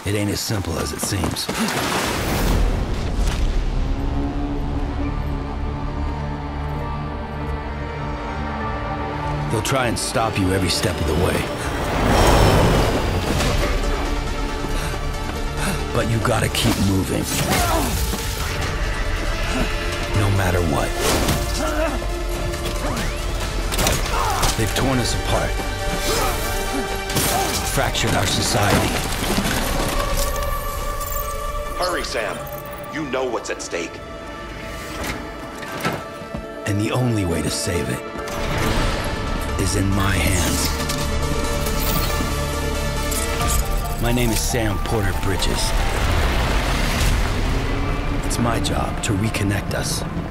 It ain't as simple as it seems. They'll try and stop you every step of the way. But you gotta keep moving. No matter what. They've torn us apart. Fractured our society. Hurry, Sam. You know what's at stake. And the only way to save it is in my hands. My name is Sam Porter Bridges. It's my job to reconnect us.